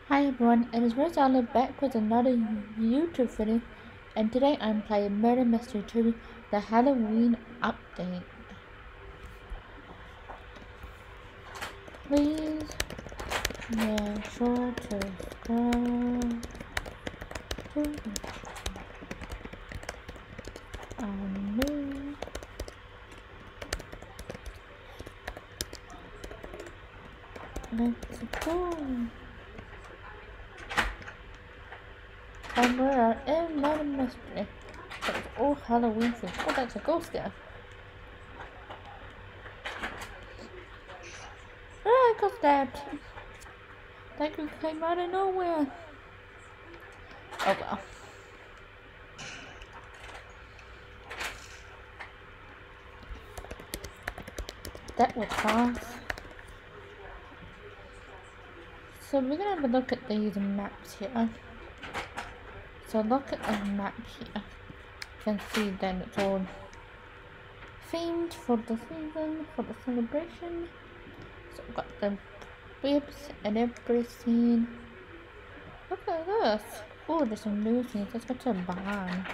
Hi everyone, it is Rosella back with another YouTube video, and today I'm playing Murder Mystery 2, the Halloween update. Please make sure to scroll to new. Let's go. And we are in Murder Mystery. It's all Halloween themed. Oh, that's a ghost there. I got stabbed. That could came out of nowhere. Oh well. That was fast. So we're gonna have a look at these maps here. So look at the map here. You can see that it's all themed for the season, for the celebration. So we've got the whips and everything. Look at this. Oh, there's some new things. Let's go to a barn.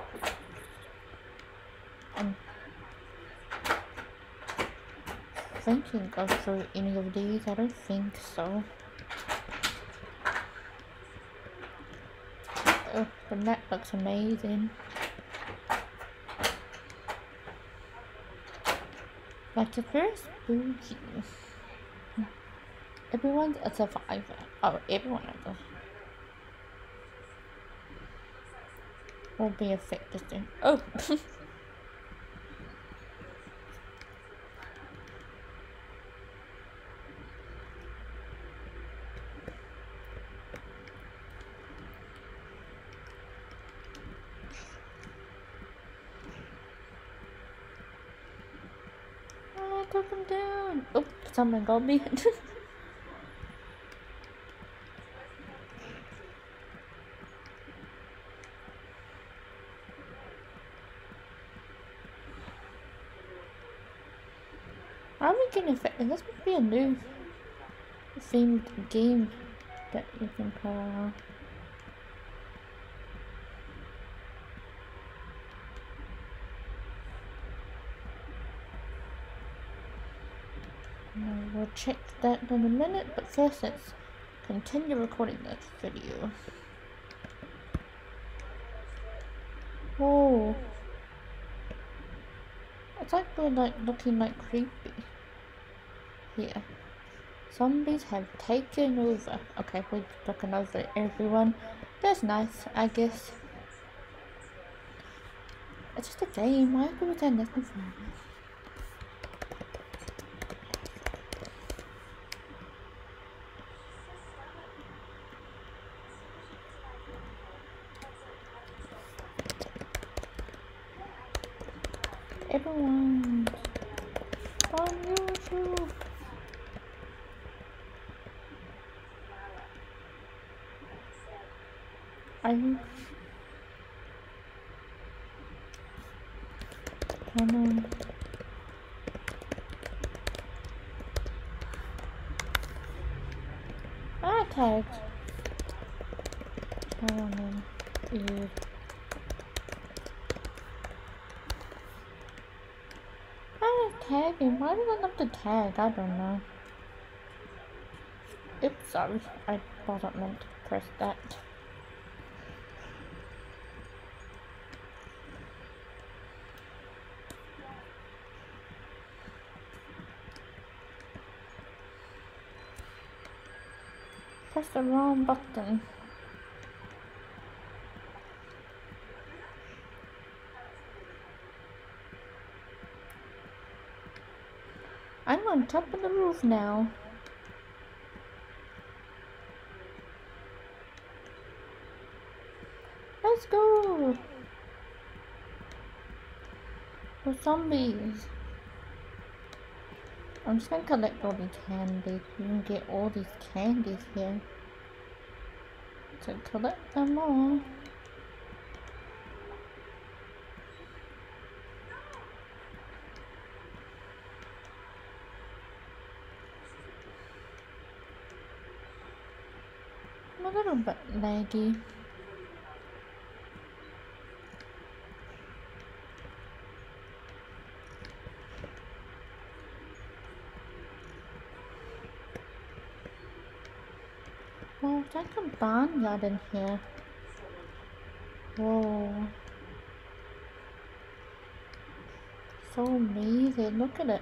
I think you can go through any of these. I don't think so. Oh, the map looks amazing. Like, it's very spooky. Everyone's a survivor. Oh, everyone is will be affected soon. Oh! I took him down. Oh, someone got me. Are we getting affected? This must be a new themed game that you can play. We'll check that in a minute, but first let's continue recording this video. Whoa. It's like we're looking like creepy. Here. Zombies have taken over. Okay, we're looking over everyone. That's nice, I guess. It's just a game. Why are we doing nothing for it? Everyone on YouTube. Are you? Come on. I tagged. Come on, dude. I tag him. Why did I have to tag? I don't know. Oops, sorry. I wasn't meant to press that. Press the wrong button. I'm on top of the roof now. Let's go! For zombies. I'm just gonna collect all these candies. You can get all these candies here. So collect them all. I'm a little bit laggy. Well, there's like a barnyard in here. Whoa. So amazing, look at it.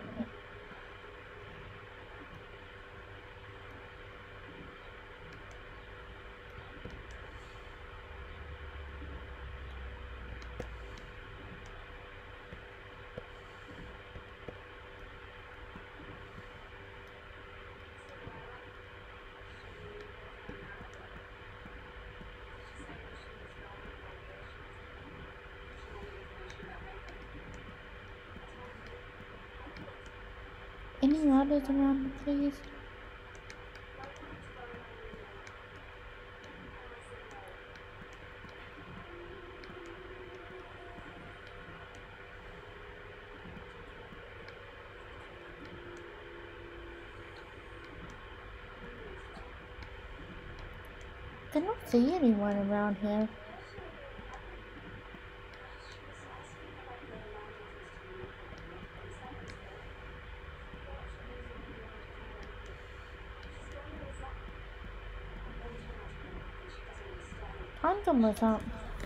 Any ladders around, please? I don't see anyone around here. Time's almost up.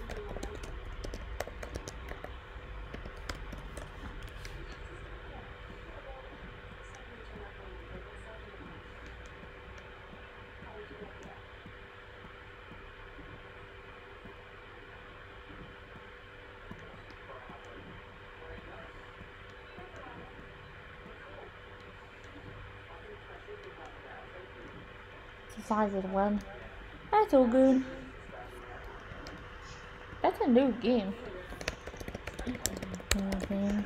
Decided one. That's all good. That's a new game. Okay.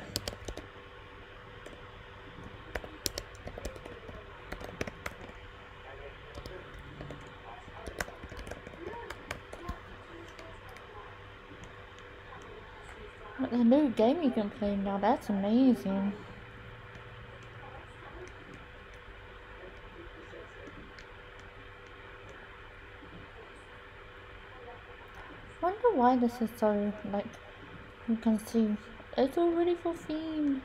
But the new game you can play now, that's amazing. Wonder why this is so, like, you can see it's already for theme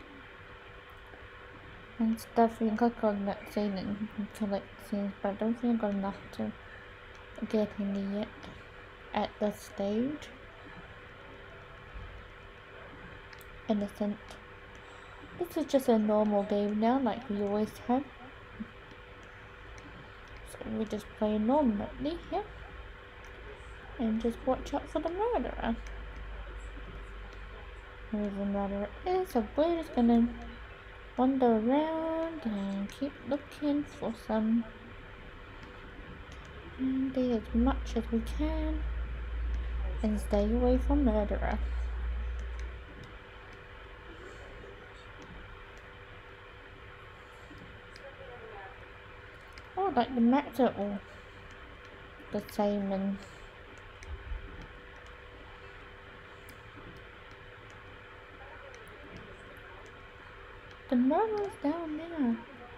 and stuff. You can click on that scene and you can collect scenes, but I don't think I've got enough to get any yet at this stage. Innocent. This is just a normal game now, like we always have. So we just play normally here. And just watch out for the murderer. Who the murderer is, so we're just gonna wander around and keep looking for some candy as much as we can and stay away from murderer. Oh, like the maps are all the same and the murderer's down there.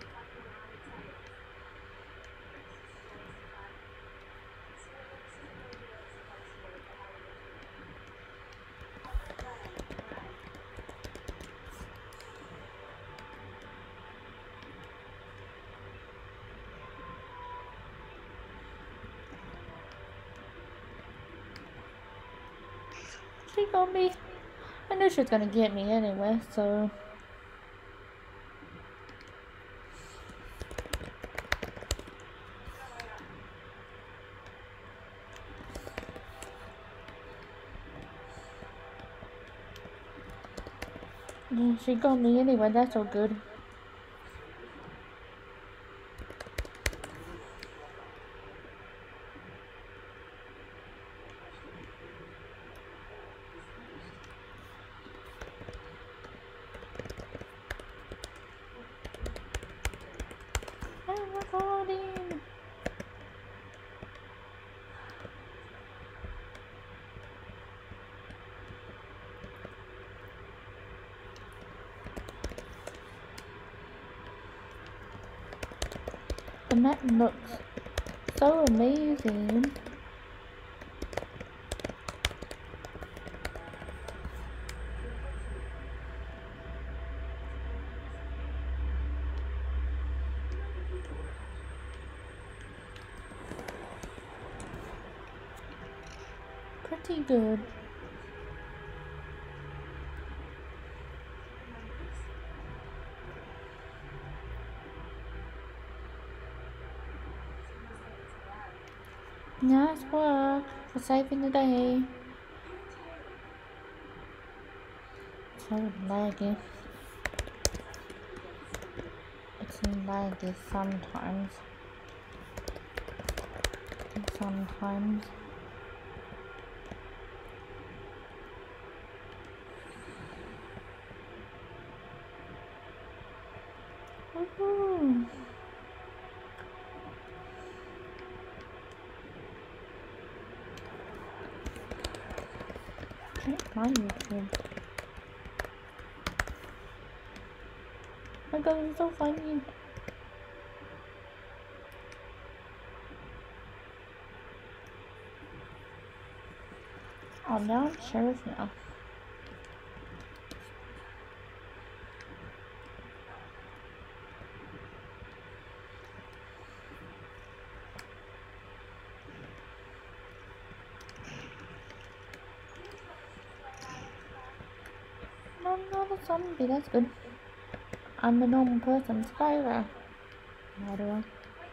She got me. I knew she was gonna get me anyway, so. Yeah, she got me anyway, that's all good. I'm recording. The map looks so amazing. Pretty good. Nice work for saving the day. So laggy. It's laggy sometimes. Sometimes. Woohoo! Check my YouTube. My god, it's so funny. Oh, now I'm sheriff now. No, I'm not a zombie, that's good. I'm a normal person, Spyro. Murderer.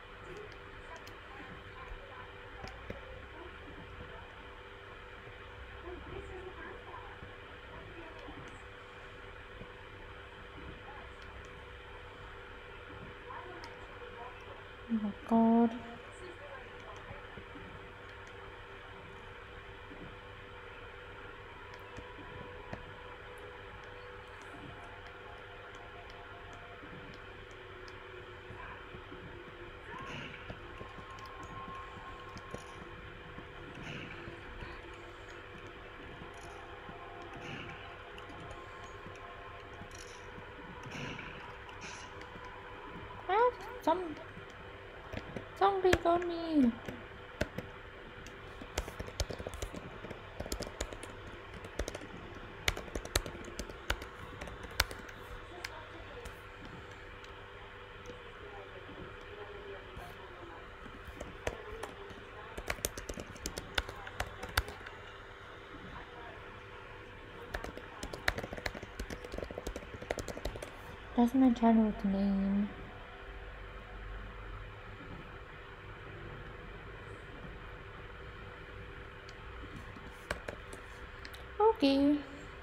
Oh my god. Ah, zombie got me. That's my channel's name. Okay.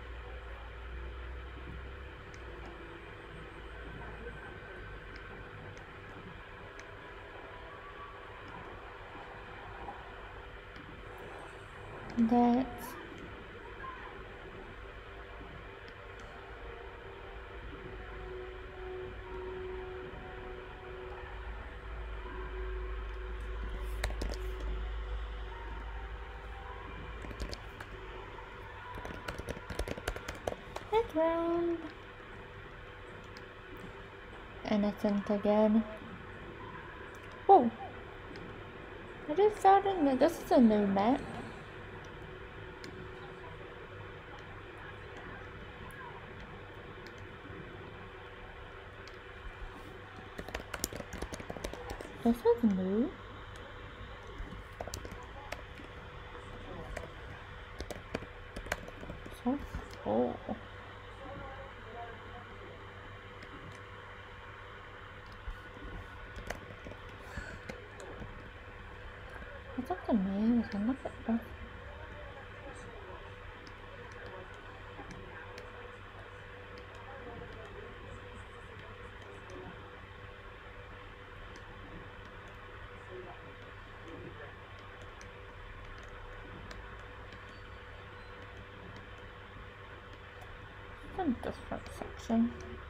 That's next round. Innocent again. Whoa! I just found in this is a new map. This is new. So cool. That's amazing. Look at this. It's a different section.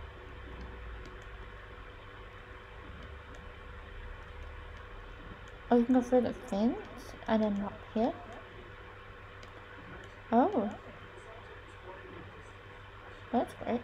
Oh, you can go through the fence and then up here. Oh, that's great.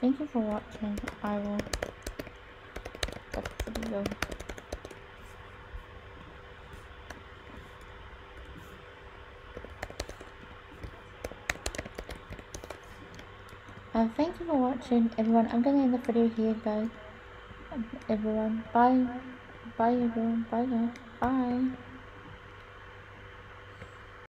Thank you for watching. I will stop the video. Thank you for watching, everyone. I'm gonna end the video here, guys. Everyone, bye. Bye, everyone. Bye, guys. Bye.